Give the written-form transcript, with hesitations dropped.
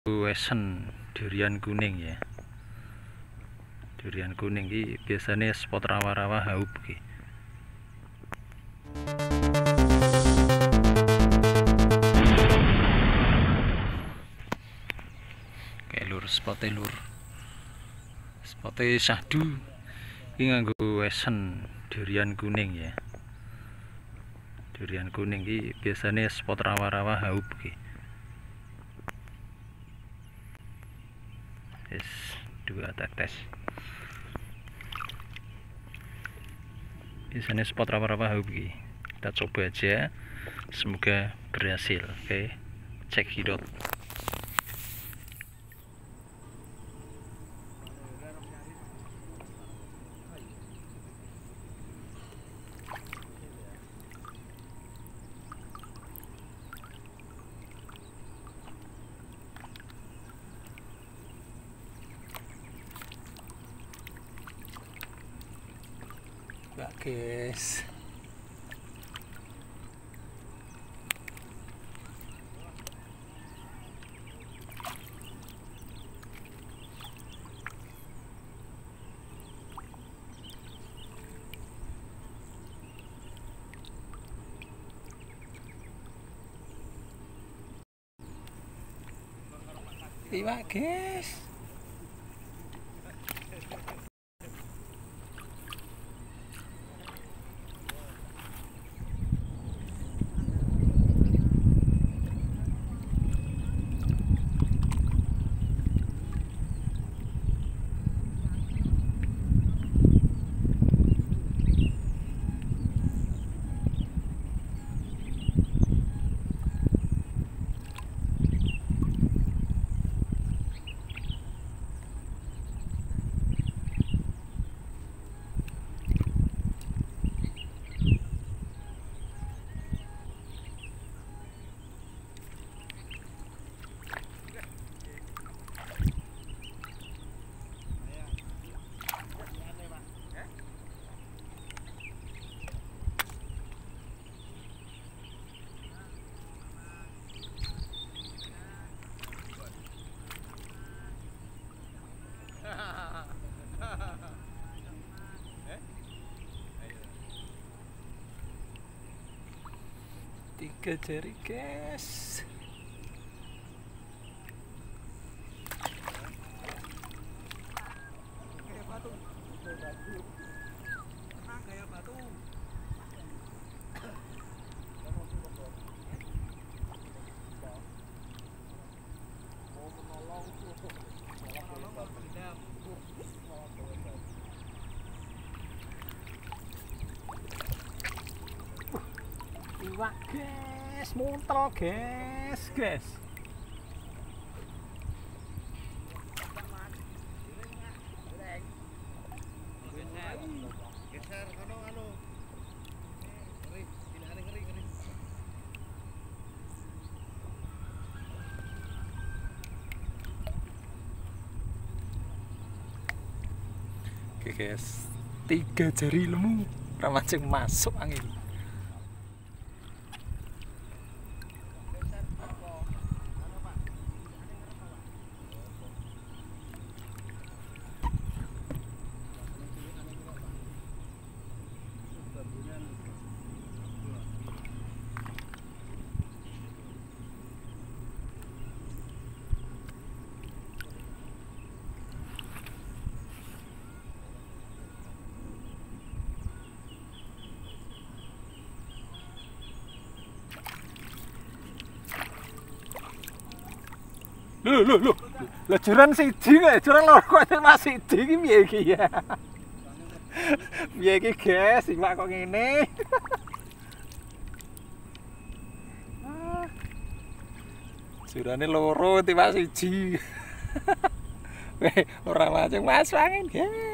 Wesen durian kuning ya. Durian kuning ini biasanya spot rawa-rawa haup ki. Kayak lur spote lur. Spote syahdu ini nganggo wesen durian kuning ya. Durian kuning ini biasanya spot rawa-rawa haup ki. Yes, 2 tetes. Biasanya spot rawa-rawa haup ki. Kita coba aja, semoga berhasil. Oke, cek hidot. Guys, iwak guys. Tiga jari guys. Kayak batu. Tenang kayak batu. Mau menolong tuh. Iwak guys, muntro guys. Geser kono anu. Ngeri. Oke guys, 3 jari lemu ramancing masuk angin. Loh. Lah juran siji kok, juran loro kok masih siji iki piye iki ya. Piye iki guys, iwak kok ngene. Jurane loro tiwak siji. Weh, ora maceng masuk angin guys.